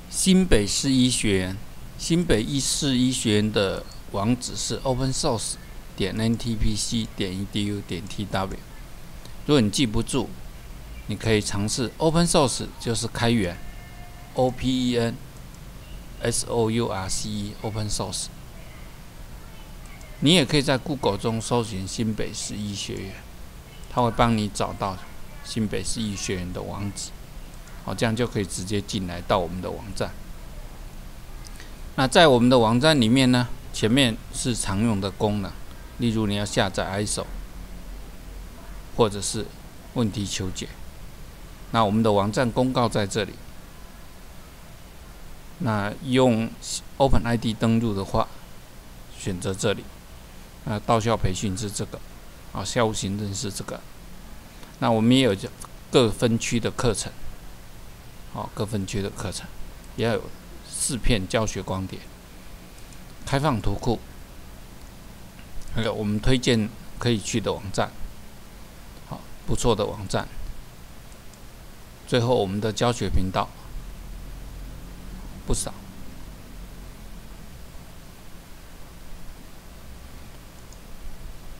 新北市医学院，新北市医学院的网址是 opensource.ntpc.edu.tw。如果你记不住，你可以尝试 Open Source， 就是开源 ，OPEN SOURCE Open Source。你也可以在 Google 中搜寻新北市医学院，它会帮你找到新北市医学院的网址。好，这样就可以直接进来到我们的网站。那在我们的网站里面呢，前面是常用的功能，例如你要下载 ISO， 或者是问题求解。那我们的网站公告在这里。那用 OpenID 登录的话，选择这里。到校培训是这个，校务行政是这个。那我们也有各分区的课程，各分区的课程，也有4片教学光碟，开放图库，还有我们推荐可以去的网站，不错的网站。最后，我们的教学频道不少。